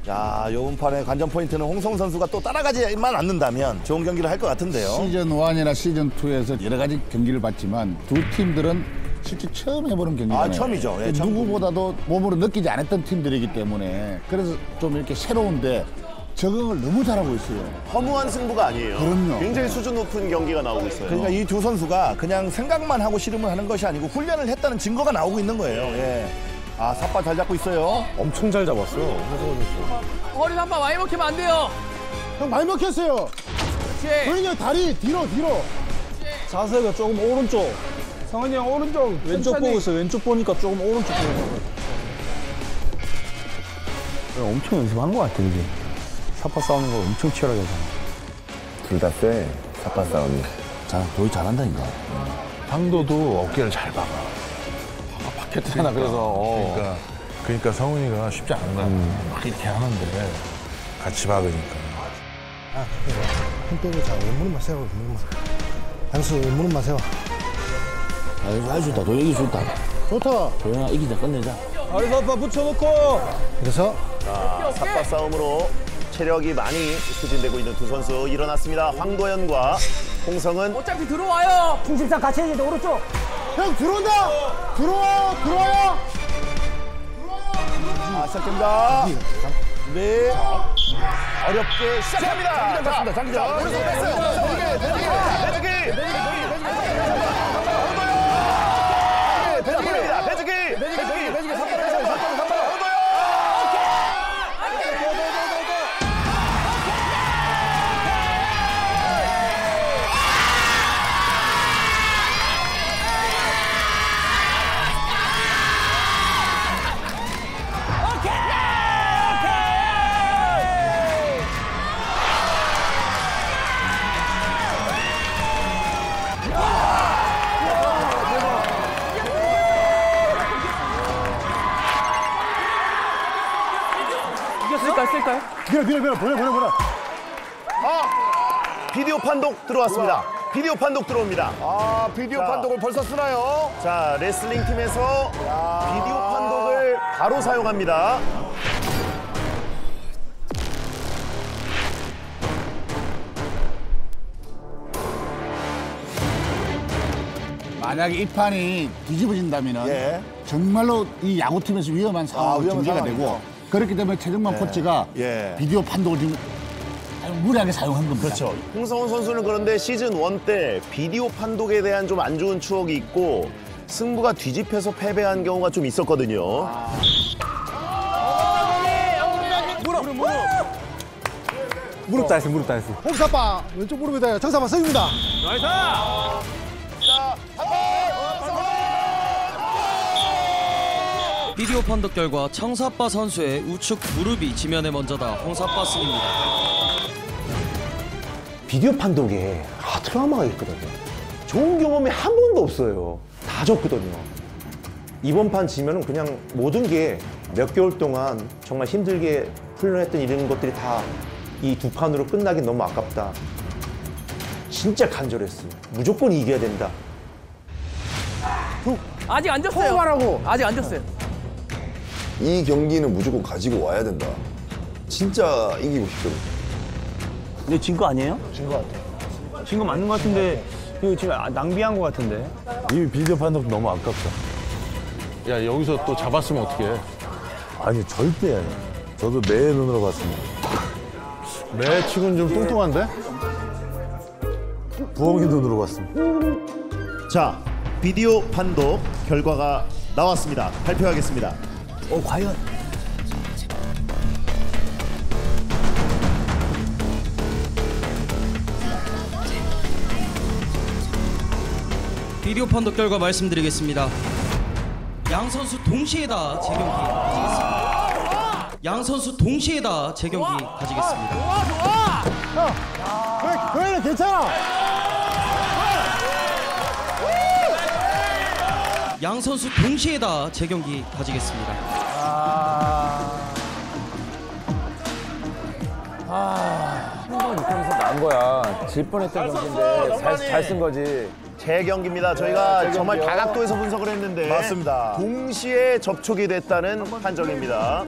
자, 요번 판의 관전 포인트는 홍성훈 선수가 또 따라가지만 않는다면 좋은 경기를 할 것 같은데요. 시즌 1이나 시즌 2에서 여러 가지 경기를 봤지만 두 팀들은 실제 처음 해보는 경기잖아요. 처음이죠. 예, 처음. 누구보다도 몸으로 느끼지 않았던 팀들이기 때문에 그래서 좀 이렇게 새로운데 적응을 너무 잘하고 있어요. 허무한 승부가 아니에요. 그럼요. 굉장히 수준 높은 경기가 나오고 있어요. 그러니까 이 두 선수가 그냥 생각만 하고 씨름을 하는 것이 아니고 훈련을 했다는 증거가 나오고 있는 거예요. 예. 아, 삿바 잘 잡고 있어요. 엄청 잘 잡았어. 홍성훈 선수. 허리 한번 많이 먹히면 안 돼요. 형 많이 먹혔어요. 그렇지. 그러니까 다리 뒤로. 자세가 조금 오른쪽. 성훈이 형 오른쪽. 왼쪽 천천히. 보고 있어. 왼쪽 보니까 조금 오른쪽 보고 있어. 엄청 연습한 것 같아, 그지? 사파 싸우는 거 엄청 치열하게 하잖아. 둘 다 쎄, 삿바 싸움이. 거의 잘한다니까. 황도도 어깨를 잘 박아. 박혔잖아, 그래서. 그러니까 성훈이가 쉽지 않은 거야. 막 이렇게 하는데 같이 박으니까. 힘 빼고 자, 왼무릎만 세워, 왼무릎만. 당수 왼무릎만 세워. 아주 좋다. 도영이 좋다. 좋다. 도영아 이기자 끝내자. 다리 사파 붙여놓고. 그래서 자, 삿바 싸움으로 체력이 많이 소진되고 있는 두 선수 일어났습니다. 황도현과 홍성은 어차피 들어와요. 중심상 같이 해야 돼, 오른쪽. 형 들어온다. 들어와요. 아, 시작됩니다. 네. 어렵게 시작합니다. 장기전 장기전. 오른손 뺐어요. 배지기. 배지기. 쓸까요? 밀어. 보내. 비디오 판독 들어왔습니다. 비디오 판독 들어옵니다. 아, 비디오 자. 판독을 벌써 쓰나요? 자, 레슬링 팀에서 비디오 판독을 바로 사용합니다. 만약에 이 판이 뒤집어진다면 예. 정말로 이 야구팀에서 위험한 상황이 위험한 전개가 상황이죠. 되고 그렇기 때문에 최정만 코치가 예. 비디오 판독을 지금 아주 무리하게 사용한 겁니다. 그렇죠. 홍성훈 선수는 그런데 시즌 1 때 비디오 판독에 대한 좀 안 좋은 추억이 있고 승부가 뒤집혀서 패배한 경우가 좀 있었거든요. 무릎 다 했어. 홍사빠 왼쪽 무릎에다 정사빠 승입니다. 비디오 판독 결과 청사빠 선수의 우측 무릎이 지면에 먼저다 홍사빠 승입니다. 비디오 판독에 트라우마가 있거든요. 좋은 경험이 한 번도 없어요. 다 졌거든요. 이번 판 지면은 그냥 모든 게 몇 개월 동안 정말 힘들게 훈련했던 이런 것들이 다 이 두 판으로 끝나긴 너무 아깝다. 진짜 간절했어요. 무조건 이겨야 된다. 아직 안 졌어요. 통화하라고. 아직 안 졌어요. 이 경기는 무조건 가지고 와야 된다. 진짜 이기고 싶거든. 근데 진 거 아니에요? 진 거 같아. 진 거 맞는 거 같은데 이거 지금 낭비한 거 같은데. 이 비디오 판독 너무 아깝다. 야, 여기서 또 잡았으면 어떡해. 아니 절대. 저도 내 눈으로 봤습니다. 매 치곤 좀 뚱뚱한데? 부엉이 눈으로 봤습니다. 자, 비디오 판독 결과가 나왔습니다. 발표하겠습니다. 과연 비디오 판독 결과 말씀드리겠습니다. 양 선수 동시에 다 재경기 가지겠습니다. 양 선수 동시에 다 재경기 가지겠습니다. 그래 괜찮아. 양 선수 동시에 다 재경기 가지겠습니다. 난 거야. 질 뻔했던 경기인데 잘 쓴 거지. 재경기입니다. 저희가 정말 다각도에서 분석을 했는데 맞습니다. 동시에 접촉이 됐다는 판정입니다.